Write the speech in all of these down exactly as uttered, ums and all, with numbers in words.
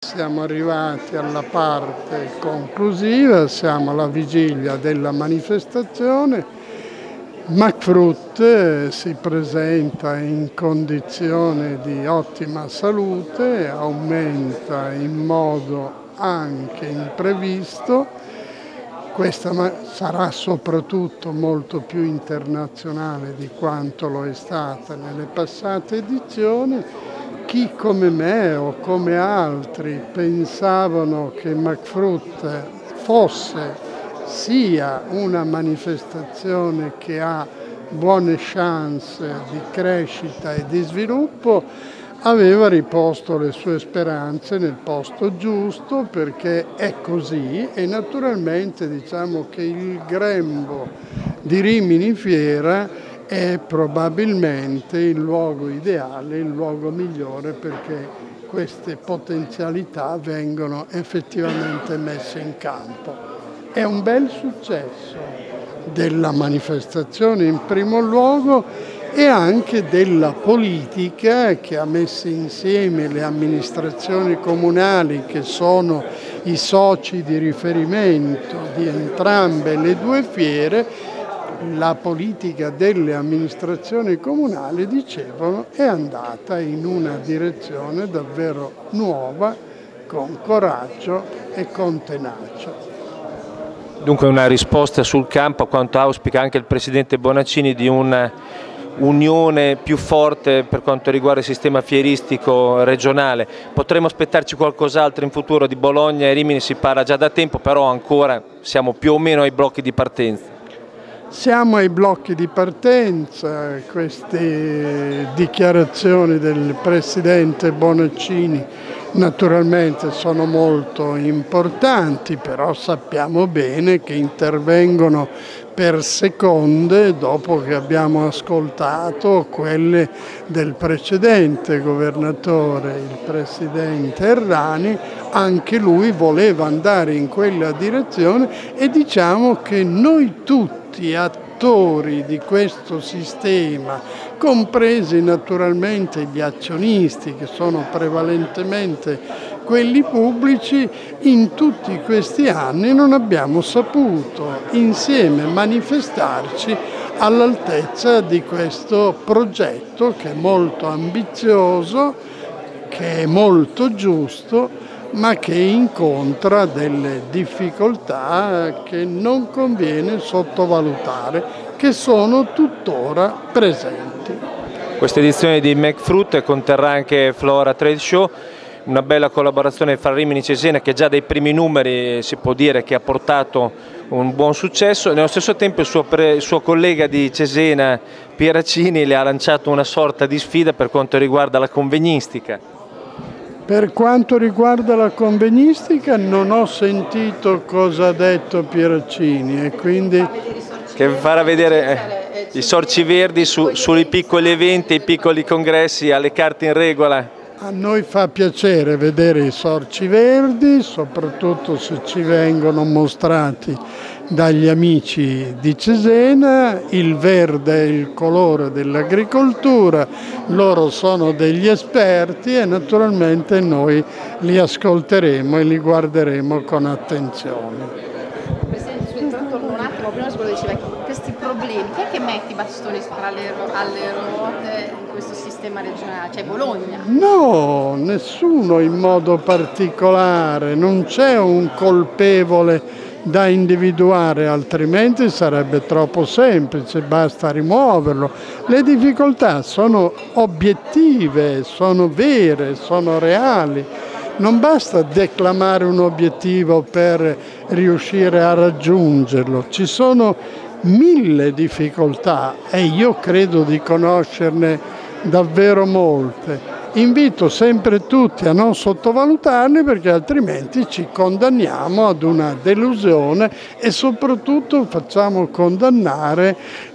siamo arrivati alla parte conclusiva, siamo alla vigilia della manifestazione. Magfrut si presenta in condizione di ottima salute, aumenta in modo anche imprevisto. Questa sarà soprattutto molto più internazionale di quanto lo è stata nelle passate edizioni. Chi come me o come altri pensavano che Magfrut fosse sia una manifestazione che ha buone chance di crescita e di sviluppo, aveva riposto le sue speranze nel posto giusto, perché è così, e naturalmente diciamo che il grembo di Rimini Fiera è probabilmente il luogo ideale, il luogo migliore perché queste potenzialità vengono effettivamente messe in campo. È un bel successo della manifestazione in primo luogo e anche della politica che ha messo insieme le amministrazioni comunali, che sono i soci di riferimento di entrambe le due fiere. La politica delle amministrazioni comunali, dicevano, è andata in una direzione davvero nuova, con coraggio e con tenacia. Dunque una risposta sul campo a quanto auspica anche il Presidente Bonaccini di una unione più forte per quanto riguarda il sistema fieristico regionale. Potremmo aspettarci qualcos'altro in futuro? Di Bologna e Rimini si parla già da tempo, però ancora siamo più o meno ai blocchi di partenza. Siamo ai blocchi di partenza, queste dichiarazioni del Presidente Bonaccini naturalmente sono molto importanti, però sappiamo bene che intervengono per seconde dopo che abbiamo ascoltato quelle del precedente governatore, il Presidente Errani. Anche lui voleva andare in quella direzione e diciamo che noi tutti attori di questo sistema, compresi naturalmente gli azionisti che sono prevalentemente quelli pubblici, in tutti questi anni non abbiamo saputo insieme manifestarci all'altezza di questo progetto che è molto ambizioso, che è molto giusto, ma che incontra delle difficoltà che non conviene sottovalutare, che sono tuttora presenti. Questa edizione di Magfrut conterrà anche Flora Trade Show, una bella collaborazione fra Rimini e Cesena che già dai primi numeri si può dire che ha portato un buon successo. Nello stesso tempo il suo, pre, il suo collega di Cesena, Pieraccini, le ha lanciato una sorta di sfida per quanto riguarda la convegnistica. Per quanto riguarda la convegnistica non ho sentito cosa ha detto Pieraccini e quindi... Che farà vedere eh, i sorci verdi su, sui piccoli eventi, i piccoli congressi, alle carte in regola. A noi fa piacere vedere i sorci verdi, soprattutto se ci vengono mostrati dagli amici di Cesena. Il verde è il colore dell'agricoltura, loro sono degli esperti e naturalmente noi li ascolteremo e li guarderemo con attenzione. Presidente, su torno un attimo, prima quello diceva questi problemi, chi è che mette i bastoni tra le, alle ruote in questo sistema regionale? Cioè Bologna? No, nessuno in modo particolare, non c'è un colpevole da individuare, altrimenti sarebbe troppo semplice, basta rimuoverlo. Le difficoltà sono obiettive, sono vere, sono reali. Non basta declamare un obiettivo per riuscire a raggiungerlo, ci sono mille difficoltà e io credo di conoscerne davvero molte. Invito sempre tutti a non sottovalutarli perché altrimenti ci condanniamo ad una delusione e soprattutto facciamo condannare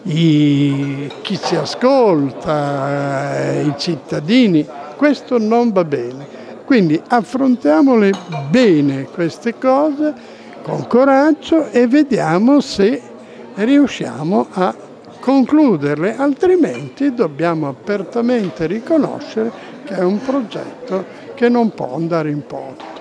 i, chi ci ascolta, i cittadini. Questo non va bene. Quindi affrontiamole bene queste cose con coraggio e vediamo se riusciamo a concluderle, altrimenti dobbiamo apertamente riconoscere che è un progetto che non può andare in porto.